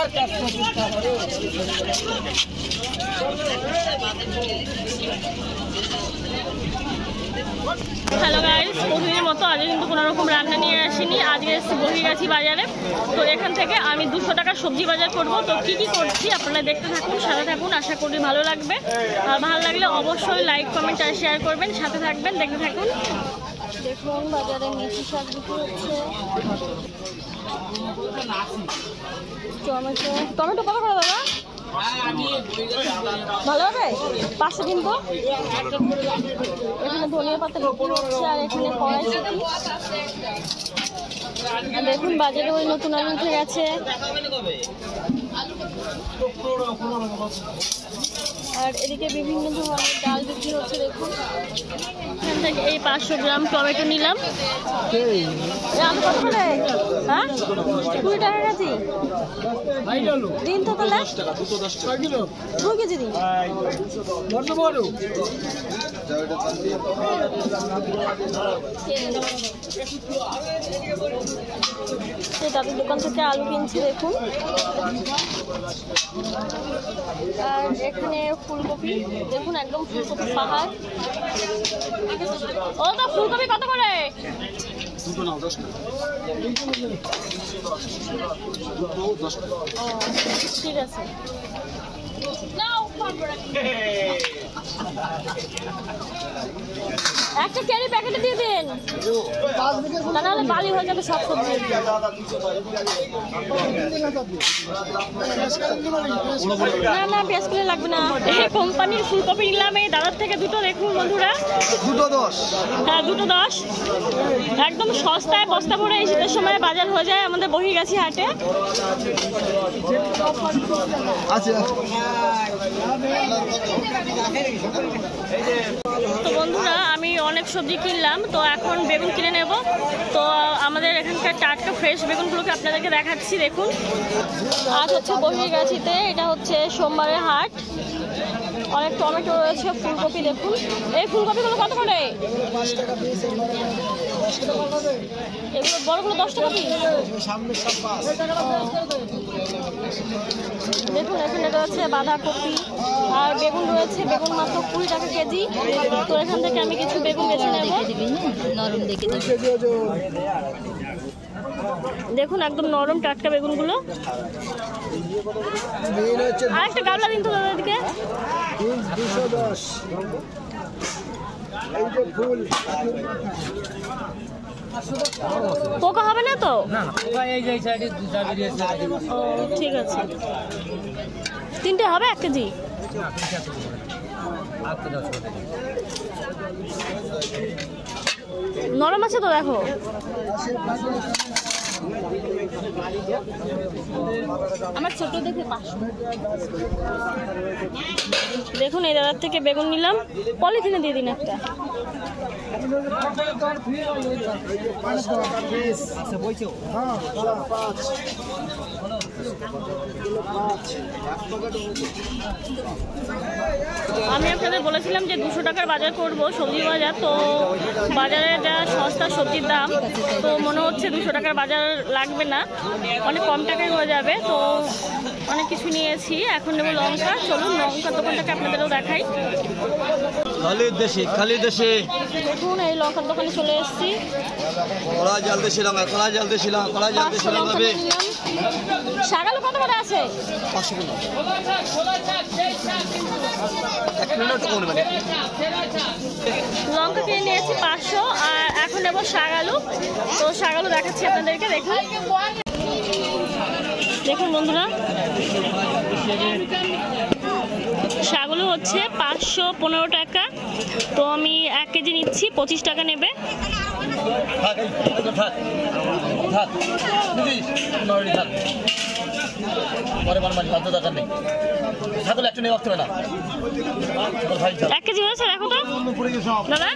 Hello guys, প্রতিদিনের মতো আজকে কিন্তু কোনো রকম রান্না নিয়ে আসিনি। আজকে এসেছি বহির্গাছি বাজারে। তো এখান থেকে আমি 200 টাকার সবজি বাজার করব। তো কি কি করছি আপনারা দেখতে থাকুন, সাথে থাকুন। আশা করি ভালো লাগবে। আর ভালো লাগলে অবশ্যই লাইক, কমেন্ট আর শেয়ার করবেন। সাথে থাকবেন, দেখতে থাকুন। দেখুন বাজারে মেথি শাক বিক্রি হচ্ছে। টমেটো কত করে দাদা? ভালো হবে 500 কিনবো। এখানে ধনিয়া পাতা বিক্রি হচ্ছে আর এখানে কড়াইশুঁটি। দেখুন বাজারে ওই নতুন আলু উঠে গেছে। আর এদিকে বিভিন্ন ধরনের ডাল বিক্রি হচ্ছে। দেখুন এখান থেকে এই 500 গ্রাম টমেটো নিলাম। আলু কত করে? হ্যাঁ 20 টাকা কেজি দিন তো তাহলে 2 কেজি দিন। তাদের দোকান থেকে আলু কিনছি। দেখুন আর এখানে ফুলকপি দেখুন, একদম ফুলকপি পাহাড়। ও তো ফুলকপি কত করে? ঠিক আছে একটা ক্যারি প্যাকেটে দিয়ে দিন, তা নাহলে বালি হয়ে যাবে সব সবজি। না না পেঁয়াজ করে লাগবে না। এই কোম্পানির ফুলকপি নিলাম এই দাদার থেকে দুটো। দেখুন বন্ধুরা 210। হ্যাঁ 210 একদম সস্তায় বস্তা ভরে। এই শীতের সময় বাজার হয়ে যায় আমাদের বহির্গাছি হাটে। তো বন্ধুরা আমি অনেক সবজি কিনলাম, তো এখন বেগুন কিনে নেব। তো আমাদের এখানকার টাটকা ফ্রেশ বেগুনগুলোকে আপনাদেরকে দেখাচ্ছি। দেখুন আজ হচ্ছে বহির্গাছিতে, এটা হচ্ছে সোমবারের হাট। অনেক টমেটো রয়েছে, ফুলকপি দেখুন। এই ফুলকপিগুলো কত করে? এগুলো বড়গুলো 10 টাকা পিস। দেখুন এখানে রয়েছে বাঁধাকপি আর বেগুন রয়েছে। বেগুন মাত্র 20 টাকা কেজি। তো এখান থেকে আমি কিছু বেগুন বেছে নেব। দেখুন একদম নরম টাটকা বেগুনগুলো। আর একটা গাবলা দিন তো দাদাদিকে। পোকা হবে না তো? ঠিক আছে, 3টে হবে 1 কেজি। নরম আছে তো দেখো। আমার ছোট দেখে 500। দেখুন এই দাদার থেকে বেগুন নিলাম, পলিথিনে দিয়ে দিন একটা। আমি আপনাদের বলেছিলাম যে 200 টাকার বাজার করব, সবজি বাজার। তো বাজারে যা সস্তা সবজির দাম, তো মনে হচ্ছে 200 টাকার বাজার লাগবে না, অনেক কম টাকায় হয়ে যাবে। তো অনেক কিছু নিয়েছি। এখন নেব লঙ্কা। চলুন লঙ্কার দোকানটাকে আপনাদেরও দেখাই। দেখুন এই লঙ্কার দোকানে চলে এসেছি। শাকালু কত করে আছে? লঙ্কা কিনে নিয়েছি 500। আর এখন নেবো শাকালু। তো শাকালু দেখাচ্ছি আপনাদেরকে। দেখুন দেখুন বন্ধুরা, শাকগুলো হচ্ছে 515 টাকা। তো আমি 1 কেজি নিচ্ছি, 25 টাকা নেবে। এক কেজি হয়েছে দেখো তো দাদা।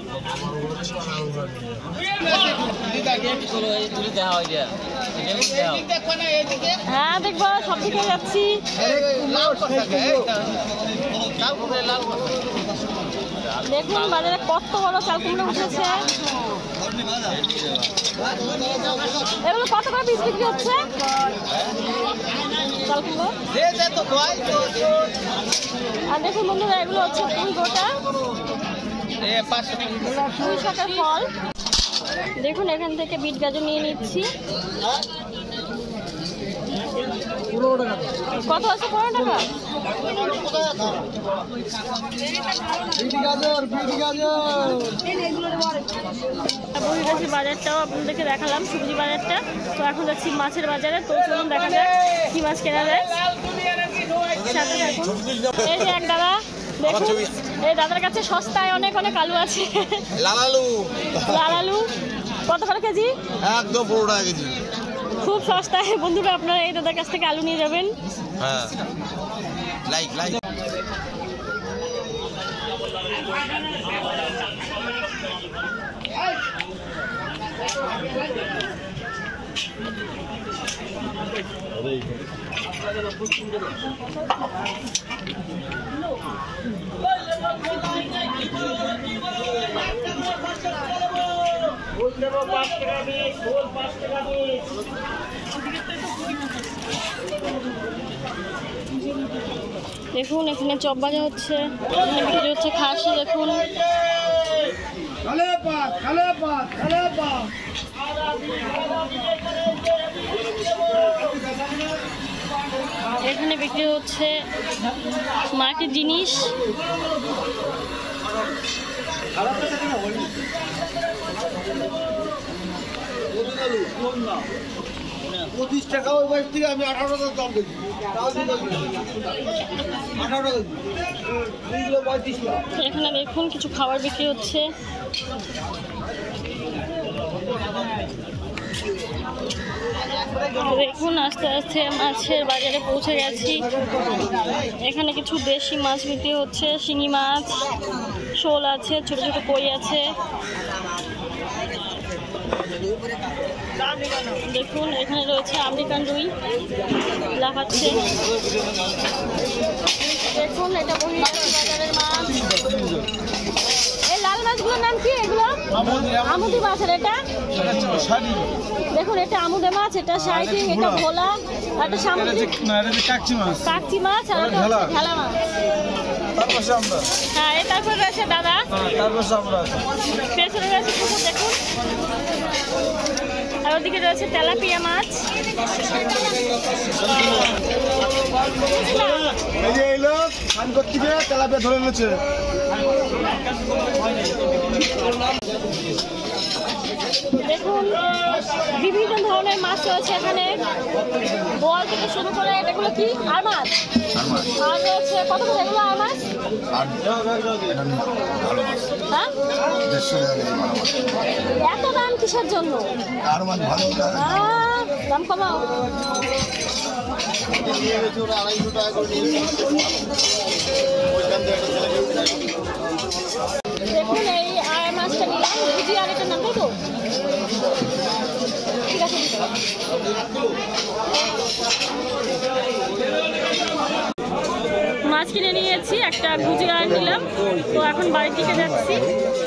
হ্যাঁ দেখবো, সব দিকে যাচ্ছি। দেখুন বাজারে কত বড় চাল কুমড়ো উঠেছে। এগুলো কত করে পিস বিক্রি হচ্ছে চাল কুমড়ো? আর দেখুন বন্ধুরা, এগুলো হচ্ছে পুঁই গোটা, পুঁই শাকের ফল। দেখুন এখান থেকে বিট গাজর নিয়ে নিচ্ছি। কত আছে? 15 টাকা। বহির্গাছি বাজারটাও আপনাদেরকে দেখালাম, সবজি বাজারটা। তো এখন যাচ্ছি মাছের বাজারে। তো চলুন দেখা যাক কি মাছ কেনা যায়। সাথে দেখুন, এই যে এক দাদা, দেখুন এই দাদার কাছে সস্তায় অনেক অনেক আলু আছে। লাল আলু কত করে কেজি? একদম 15 টাকা কেজি। খুব সস্তায় বন্ধুরা, আপনারা এই দাদার কাছ থেকে আলু নিয়ে যাবেন। হ্যাঁ, লাইক দেখুন এখানে চপ ভাজা হচ্ছে, এখানে বিক্রি হচ্ছে খাসি। দেখুন এখানে বিক্রি হচ্ছে মাটির জিনিস। 25 টাকা ওই বাইশ থেকে আমি 18 টাকা দাম দিচ্ছি। 18 টাকা। এখানে দেখুন কিছু খাবার বিক্রি হচ্ছে। দেখুন আস্তে আস্তে মাছের বাজারে পৌঁছে গেছি। এখানে কিছু দেশি মাছ বিক্রি হচ্ছে, শিঙি মাছ, শোল আছে, ছোট ছোট কই আছে। দেখুন এখানে রয়েছে আমেরিকান রুই লাফাচ্ছে। দেখুন এটা বহির্গাছি বাজারের মাছ। এই লাল মাছগুলোর নাম কি? এগুলো আমুদি মাছের। এটা দেখুন, এটা আমুদে মাছ, এটা শাইটিং, এটা ভোলা, এটা সামুদ্রিক কাকচি মাছ, আর এটা ঢেলা মাছ। হ্যাঁ, তারপরে রয়েছে দাদা, পেছনে রয়েছে পুকুর। দেখুন আর ওদিকে রয়েছে তেলাপিয়া মাছ। তেলাপিয়া ধরে নিচ্ছে। দেখুন বিভিন্ন ধরনের মাছ রয়েছে এখানে, বল থেকে শুরু করে। এগুলো কি আর মাছ? আর রয়েছে কত করে এগুলো আর মাছ? হ্যাঁ, এত দাম কিসের জন্য? দাম কমাও। দেখুন এই আর মাছটা নিলাম, বুঝি আর একটা নাম বলবো? ঠিক আছে। মাছ কিনে নিয়েছি, একটা ভুজি আর নিলাম। তো এখন বাড়ির দিকে যাচ্ছি।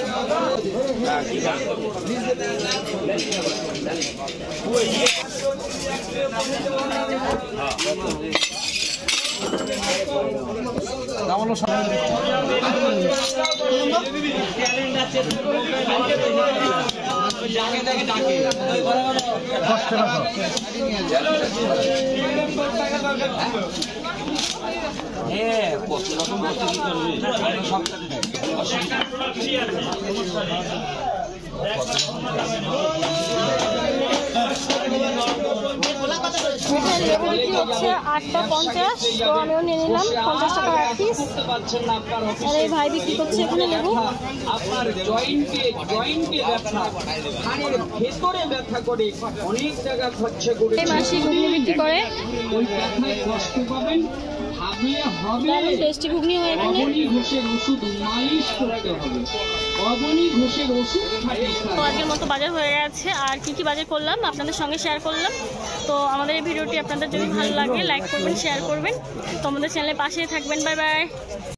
লেবু বিক্রি হচ্ছে 8.50, তো আমিও নিয়ে নিলাম 50 টাকা এক পিস। আর এই ভাই বিক্রি করছে এখানে লেবু। আপনার জয়েন্টে ব্যথা, হাড়ের ভেতরে ব্যথা করে, অনেক টাকা খরচা করে এই মাসি ঘুগনি বিক্রি করে। ওই ব্যথায় কষ্ট পাবেন, ভাব তবে হবে দারুণ টেস্টি ঘুগনি হয় এখানে। অবনী ঘোষের ওষুধ মালিশ করতে হবে। অবনী ঘোষের ওষুধ খাঁটি তো স্বাদ। আজকের মতো বাজার হয়ে গেছে, আর কি কি বাজার করলাম আপনাদের সঙ্গে শেয়ার করলাম। তো আমাদের এই ভিডিওটি আপনাদের যদি ভালো লাগে লাইক করবেন, শেয়ার করবেন, তো আমাদের চ্যানেলের পাশেই থাকবেন। Bye by.